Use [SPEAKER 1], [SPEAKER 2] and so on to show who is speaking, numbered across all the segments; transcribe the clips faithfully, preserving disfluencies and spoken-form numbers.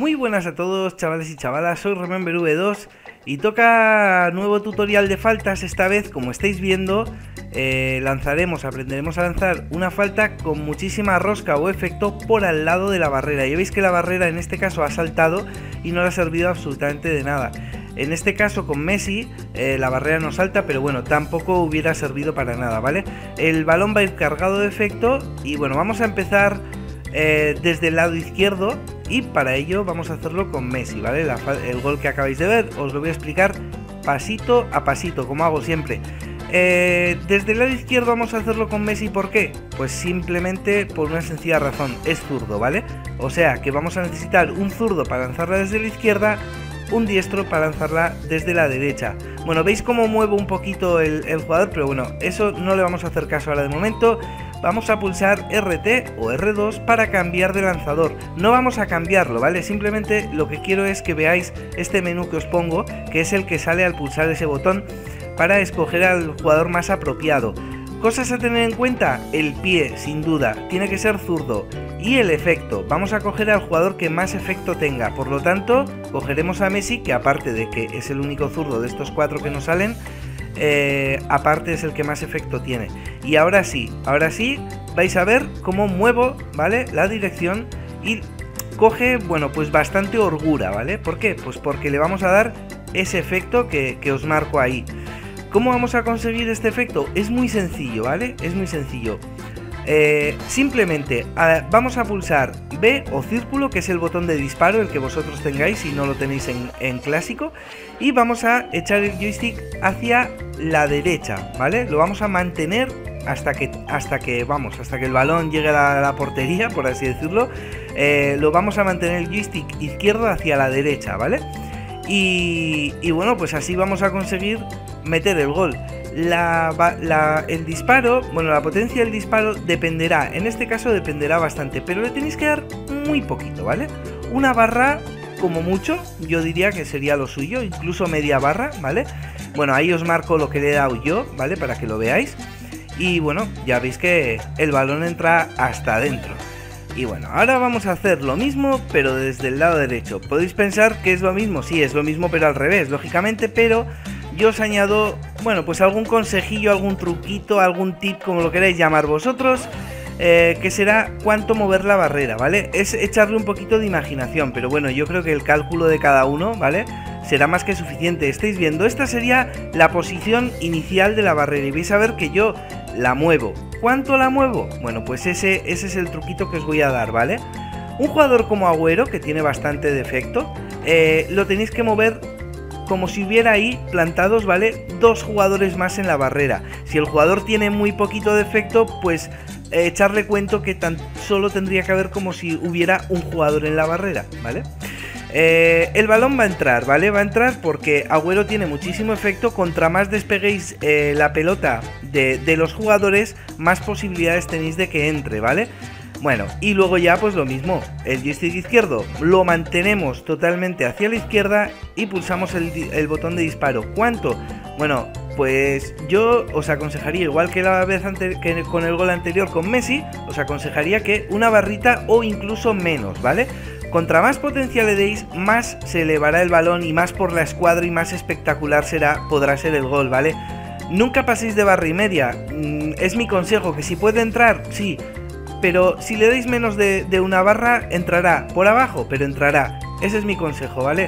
[SPEAKER 1] Muy buenas a todos, chavales y chavalas, soy Remember V dos y toca nuevo tutorial de faltas. Esta vez, como estáis viendo, eh, lanzaremos, aprenderemos a lanzar una falta con muchísima rosca o efecto por al lado de la barrera. Ya veis que la barrera en este caso ha saltado y no le ha servido absolutamente de nada. En este caso con Messi eh, la barrera no salta, pero bueno, tampoco hubiera servido para nada, ¿vale? El balón va a ir cargado de efecto y bueno, vamos a empezar eh, desde el lado izquierdo. Y para ello vamos a hacerlo con Messi, ¿vale? La, el gol que acabáis de ver os lo voy a explicar pasito a pasito, como hago siempre. Eh, desde el lado izquierdo vamos a hacerlo con Messi, ¿por qué? Pues simplemente por una sencilla razón, es zurdo, ¿vale? O sea que vamos a necesitar un zurdo para lanzarla desde la izquierda, un diestro para lanzarla desde la derecha. Bueno, veis cómo muevo un poquito el, el jugador, pero bueno, eso no le vamos a hacer caso ahora de momento. Vamos a pulsar R T o R dos para cambiar de lanzador. No vamos a cambiarlo, ¿vale? Simplemente lo que quiero es que veáis este menú que os pongo, que es el que sale al pulsar ese botón para escoger al jugador más apropiado. Cosas a tener en cuenta: el pie, sin duda, tiene que ser zurdo. Y el efecto, vamos a coger al jugador que más efecto tenga. Por lo tanto, cogeremos a Messi, que aparte de que es el único zurdo de estos cuatro que nos salen, Eh, aparte es el que más efecto tiene. Y ahora sí, ahora sí vais a ver cómo muevo, ¿vale? La dirección y coge, bueno, pues bastante holgura, ¿vale? ¿Por qué? Pues porque le vamos a dar ese efecto que, que os marco ahí. ¿Cómo vamos a conseguir este efecto? Es muy sencillo, ¿vale? Es muy sencillo. Eh, simplemente a, vamos a pulsar B o círculo, que es el botón de disparo, el que vosotros tengáis si no lo tenéis en, en clásico, y vamos a echar el joystick hacia la derecha, ¿vale? Lo vamos a mantener hasta que, hasta que vamos, hasta que el balón llegue a la, a la portería, por así decirlo. Eh, lo vamos a mantener el joystick izquierdo hacia la derecha, ¿vale? Y, y bueno, pues así vamos a conseguir meter el gol. La, la, el disparo, bueno, la potencia del disparo dependerá, en este caso dependerá bastante, pero le tenéis que dar muy poquito, ¿vale? Una barra como mucho, yo diría que sería lo suyo, incluso media barra, ¿vale? Bueno, ahí os marco lo que le he dado yo, ¿vale? Para que lo veáis. Y bueno, ya veis que el balón entra hasta adentro. Y bueno, ahora vamos a hacer lo mismo, pero desde el lado derecho. Podéis pensar que es lo mismo, sí, es lo mismo, pero al revés, lógicamente, pero yo os añado, bueno, pues algún consejillo, algún truquito, algún tip, como lo queráis llamar vosotros, eh, que será cuánto mover la barrera, ¿vale? Es echarle un poquito de imaginación, pero bueno, yo creo que el cálculo de cada uno, ¿vale?, será más que suficiente. Estáis viendo, esta sería la posición inicial de la barrera y vais a ver que yo la muevo. ¿Cuánto la muevo? Bueno, pues ese, ese es el truquito que os voy a dar, ¿vale? Un jugador como Agüero, que tiene bastante defecto, eh, lo tenéis que mover como si hubiera ahí plantados, ¿vale?, dos jugadores más en la barrera. Si el jugador tiene muy poquito defecto, pues eh, echarle cuento que tan solo tendría que haber como si hubiera un jugador en la barrera, ¿vale? Eh, el balón va a entrar, ¿vale? Va a entrar porque Agüero tiene muchísimo efecto. Contra más despeguéis eh, la pelota de, de los jugadores, más posibilidades tenéis de que entre, ¿vale? Bueno, y luego ya pues lo mismo, el joystick izquierdo lo mantenemos totalmente hacia la izquierda y pulsamos el, el botón de disparo. ¿Cuánto? Bueno, pues yo os aconsejaría, igual que la vez ante, que con el gol anterior con Messi, os aconsejaría que una barrita o incluso menos, ¿vale? Contra más potencia le deis, más se elevará el balón y más por la escuadra y más espectacular será, podrá ser el gol, ¿vale? Nunca paséis de barra y media, es mi consejo, que si puede entrar, sí, pero si le dais menos de, de una barra, entrará por abajo, pero entrará. Ese es mi consejo, ¿vale?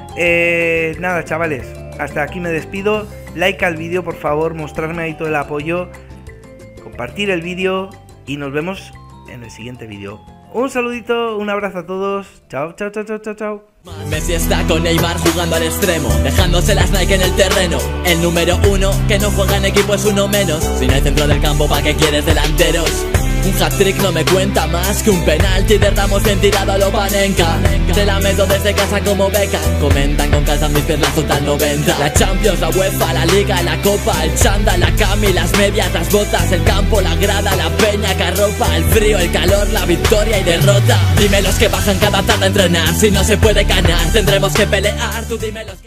[SPEAKER 1] Eh, nada, chavales, hasta aquí me despido. Like al vídeo, por favor, mostrarme ahí todo el apoyo, compartir el vídeo y nos vemos en el siguiente vídeo. Un saludito, un abrazo a todos. Chao, chao, chao, chao, chao, chao.
[SPEAKER 2] Messi está con Neymar jugando al extremo, dejándose las Nike en el terreno. El número uno que no juega en equipo es uno menos. Si no hay centro del campo, ¿para qué quieres delanteros? Un hat-trick no me cuenta más que un penalti de Ramos bien tirado a lo Panenka. Te la meto desde casa como Beckham. Comentan con calzas mis piernas total noventa. La Champions, la UEFA, la Liga, la Copa, el chándal, la cami, las medias, las botas, el campo, la grada, la peña que arropa, el frío, el calor, la victoria y derrota. Dime los que bajan cada tarde a entrenar. Si no se puede ganar, tendremos que pelear. Tú dime los que...